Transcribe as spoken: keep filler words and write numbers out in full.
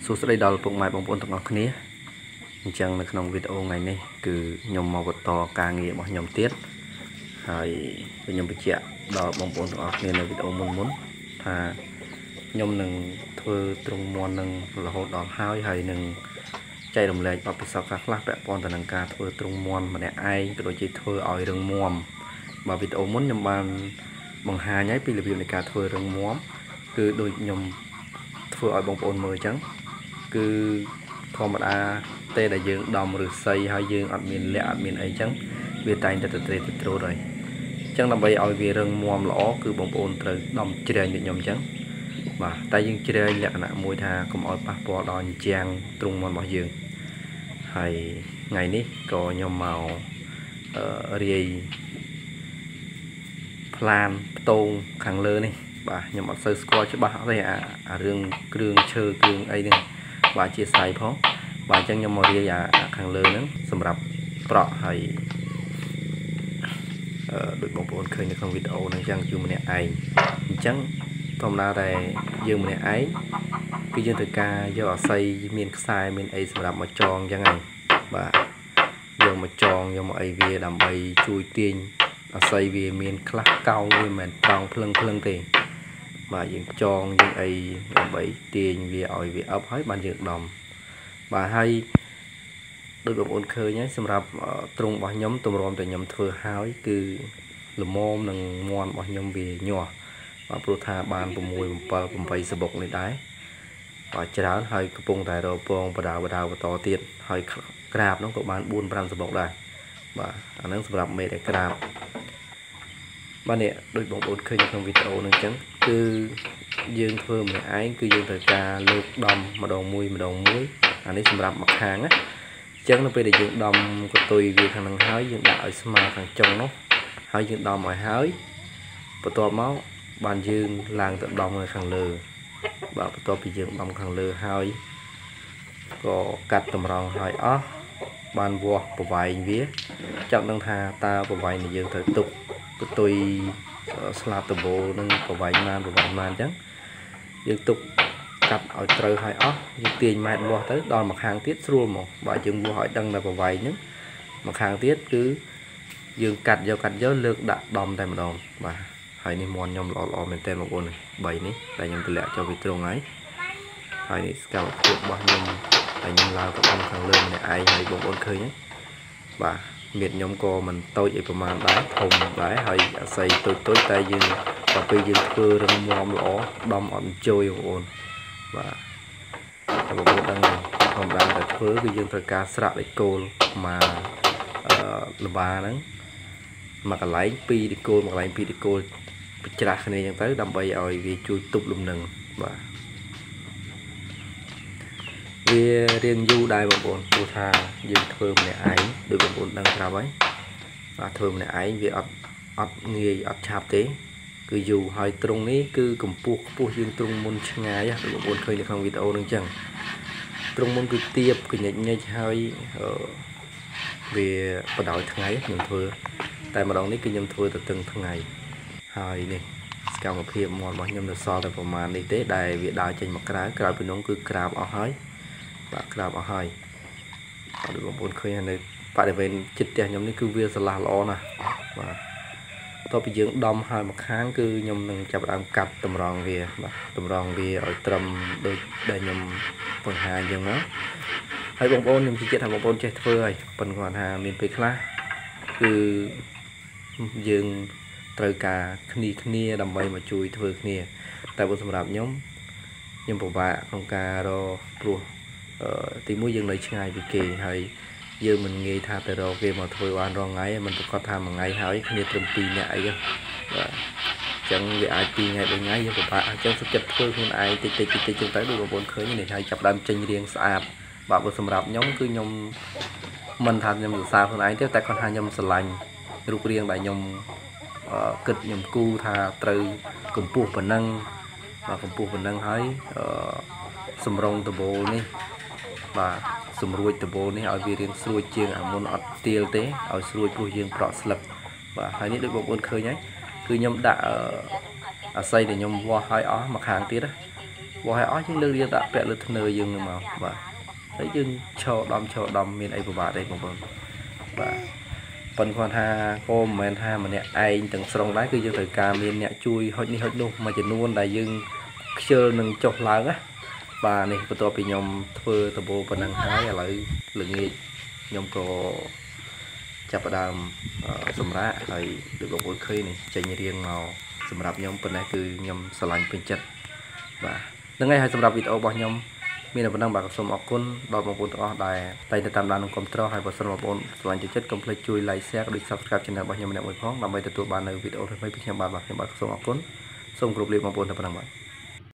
số đây đó là bộ máy bóng bóng tổngគ្នាchẳng là trong video ngày này cứ nhom màu to ca nghĩa bỏ nhom tiếtហើយខ្ញុំបញ្ជាក់ដល់បងប្អូនទាំងអស់គ្នានៅវីដេអូមុនមុនថាខ្ញុំនឹងធ្វើទ្រង់មន់នឹងរហូតដល់ហើយហើយនឹងចែករំលែកបទពិសោធន៍ខ្លះៗពាក់ព័ន្ធទៅនឹងការធ្វើទ្រង់មន់ម្នាក់ឯងក៏ដូចជាធ្វើឲ្យរឹងមាំបាទវីដេអូមុនខ្ញុំបានបង្ហាញឲ្យពីរបៀបនៃការធ្វើរឹងមាំគឺដូចខ្ញុំធ្វើឲ្យបងប្អូនមើលអញ្ចឹងគឺធម្មតាទេដែលយើងដំឫស្សីហើយយើងអត់មានលក្ខអត់មានអីអញ្ចឹងវាតែងតែទៅត្រេតត្រួតហើយអញ្ចឹងដើម្បីឲ្យវារឹងមាំល្អគឺបងប្អូនត្រូវដំជ្រែងដូចខ្ញុំអញ្ចឹងបាទតែយើងជ្រែងលក្ខណៈមួយថាកុំឲ្យប៉ះពាល់ដល់ជាងទ្រុងមាន់របស់យើងហើយថ្ងៃនេះក៏ខ្ញុំមករាយផ្លានផ្ទងខាងលើនេះបាទខ្ញុំអត់សូវស្គាល់ច្បាស់ទេអាអារឿងគ្រឿងឈើគ្រឿងអីហ្នឹងបាទជាស្រ័យផងបាទអញ្ចឹងខ្ញុំមករាយអាខាងលើហ្នឹងសម្រាប់ប្រក់ហើយអឺដូចបងប្អូនឃើញនៅក្នុងវីដេអូហ្នឹងអញ្ចឹងជួម្នាក់ឯងអញ្ចឹងធម្មតាតែយើងម្នាក់ឯងគឺយើងត្រូវការយកអាស័យមានខ្សែមានអីសម្រាប់មកចងអញ្ចឹងហើយបាទយកមកចងយកមកអីវាដើម្បីជួយទាញអាស័យវាមានខ្លះកោងវាមិនមែនត្រង់ភ្លឹងភ្លឹងទេបាទយើងចងយើងអីដើម្បីទាញវាឲ្យវាអប់ហើយបានយើងដំបាទហើយដូចបងប្អូនឃើញហើយសម្រាប់ទ្រុងរបស់ខ្ញុំទម្រាំតែខ្ញុំធ្វើហើយគឺល្មមនឹងមាន់របស់ខ្ញុំវាញាស់បាទព្រោះថាបាន6 7 8សបុកនេះដែរបាទច្រើនហើយកំពុងតែរពងបដាបដាបន្តទៀតហើយក្រាបនោះក៏បាន4 5សបុកដែរបាទអាហ្នឹងសម្រាប់មេដែលក្រាបបាទនេះដូចបងប្អូនឃើញក្នុងវីដេអូហ្នឹងអញ្ចឹងគឺយើងធ្វើម្នាក់ឯងគឺយើងត្រូវការលើកដំម្ដងមួយម្ដងមួយអានេះសម្រាប់មួយខាងណាអញ្ចឹងនៅពេលដែលយើងដំកតុយវាខាងហ្នឹងហើយយើងដាក់ឲ្យស្មើខាងចុងនោះហើយយើងដំឲ្យហើយបន្ទាប់មកបានយើងឡើងទៅដំនៅខាងលើបាទបន្ទាប់ពីយើងដំខាងលើហើយក៏កាត់តម្រង់ឲ្យអស់បានវាស់ប្រវែងវាចង់ដឹងថាតើប្រវែងដែលយើងត្រូវទុកកតុយស្លាបដបូលនឹងប្រវែងប៉ុន្មានប្រវែងប៉ុន្មានអញ្ចឹងយើងទុកកាត់ឲ្យត្រូវឲ្យអស់យើងទាញម៉ែត្រវាស់ទៅដល់មួយខាងទៀតស្រួលមកបាទយើងវាស់ឲ្យដឹងដល់ប្រវែងហ្នឹងមួយខាងទៀតគឺយើងកាត់យកកាត់យកលើកដាក់ដំតែម្ដងបាទហើយនេះមាន់ខ្ញុំល្អល្អមែនតើបងប្អូនបីនេះតែខ្ញុំទម្លាក់ចូលវាត្រង់ហើយហើយនេះសកម្មភាពរបស់ខ្ញុំតែខ្ញុំឡើងទៅដំខាងលើម្នាក់ឯងហើយបងប្អូនឃើញហ្នឹងបាទមៀតខ្ញុំក៏មិនតូចអីប្រហែលដែរធំដែរហើយអាស័យតូចតូចតែយើងដល់ពេលយើងធ្វើរឹងមាំល្អដំអត់អញ្ជើញបងប្អូនបាទតែបងប្អូនដឹងធម្មតាតែធ្វើគឺយើងត្រូវការស្រាក់លេខគោលមកអឺល្បាហ្នឹងមកកន្លែងពីរដេកគោលមកកន្លែងពីរដេកគោលច្រាស់គ្នាអញ្ចឹងទៅដើម្បីឲ្យវាជួយទប់លំនឹងបាទវារៀងយូរដែរបងប្អូនព្រោះថាយើងធ្វើម្នាក់ឯងដូចបងប្អូនដឹងប្រាប់ហើយបាទធ្វើម្នាក់ឯងវាអត់អត់ងាយអត់ឆាប់ទេគឺយូរហើយត្រង់នេះគឺកម្ពស់ខ្ពស់ជាងត្រង់មុនឆ្ងាយបងប្អូនឃើញនៅក្នុងវីដេអូនឹងអញ្ចឹងត្រង់មុនគឺទៀបកញ្ញិចញិចហើយវាបដោយថ្ងៃខ្ញុំធ្វើតែម្ដងនេះគឺខ្ញុំធ្វើទៅទឹងថ្ងៃហើយនេះសកម្មភាពមាត់របស់ខ្ញុំនៅសល់តែប្រហែលនេះទេដែលវាដើរចេញមកក្រៅក្រៅពីនោះគឺក្រាបអស់ហើយបាទក្រាបអស់ហើយអត់បងប្អូនឃើញនៅបរិវេណចិត្តផ្ទះខ្ញុំនេះគឺវាស្រឡះល្អណាស់បាទតទៅពីយើងដំហើយមកខាងគឺខ្ញុំនឹងចាប់ដើមកាត់តម្រង់វាបាទតម្រង់វាឲ្យត្រឹមដូចដែលខ្ញុំបង្ហាញអញ្ចឹងណាហើយបងប្អូនខ្ញុំជឿជាក់ថាបងប្អូនចេះធ្វើហើយប៉ុន្តែគាត់ថាមានពេលខ្លះគឺយើងត្រូវការគ្នាគ្នាដើម្បីមកជួយធ្វើគ្នាតែបើសម្រាប់ខ្ញុំខ្ញុំពិបាកក្នុងការរកព្រោះទីមួយយើងនៅឆ្ងាយពីគេហើយយើងមិនងាយថាទៅរកគេមកធ្វើបានរងថ្ងៃមិនប្រកាសថាមួយថ្ងៃហើយគ្នាត្រឹមពីរនាក់អីហ្នឹងបាទអញ្ចឹងវាអាចពីរថ្ងៃបីថ្ងៃយើងពិបាកអញ្ចឹងសុខចិត្តធ្វើខ្លួនឯងតិចតិចតិចតិចចឹងទៅដូចបងប្អូនឃើញនេះហើយចាប់ដើមចេញរៀងស្អាតបាទបើសម្រាប់ខ្ញុំគឺខ្ញុំមិនថាខ្ញុំសរសើរខ្លួនឯងទេតែគាត់ថាខ្ញុំស្រឡាញ់រូបរាងដែលខ្ញុំគិតខ្ញុំគូថាត្រូវកម្ពស់ប៉ុណ្ណឹងបាទកម្ពស់ប៉ុណ្ណឹងហើយសម្រងដបូលនេះបាទសម្រួចដបូលនេះឲ្យវារៀងស្រួចជាងអាមុនអត់ទៀលទេឲ្យស្រួចព្រោះយើងប្រក់ស្លឹកបាទហើយនេះដូចបងប្អូនឃើញហើយគឺខ្ញុំដាក់អាស័យដែលខ្ញុំវាស់ឲ្យអស់មួយខាងទៀត bỏ hai ói những lương riêng đã vẽ lượt nơ dương mà và đấy dương cho đom cho đom miền ấy của bà đây một vâng và phần còn ha cô men ha mà nè ai từng sòng đá cứ dương thời ca miền nè chui hơi đi hơi luôn mà chỉ luôn đại dương chơi nâng chọc lớn á và này của tôi bị nhom thưa tờ bộ phần năng hái lại lượng nghề nhom có chập đàm sầm rá rồi được một buổi khơi này chạy riêng màu sầm rạp nhom phần này cứ nhom sờ lạnh bên chân và lần này hay sầm rạp video bao nhom mình là phần năng bạc sầm ọc côn đòi một buổi đó đài tay để tạm đàn công trò hay một sầm một buổi sờ lạnh chất complete chui like share được subscribe channel bao nhom mình đã một phóng làm bài từ tụ bàn ở video thôi mấy video bàn bạc những bạc sầm ọc côn xong group liền một buổi tập năng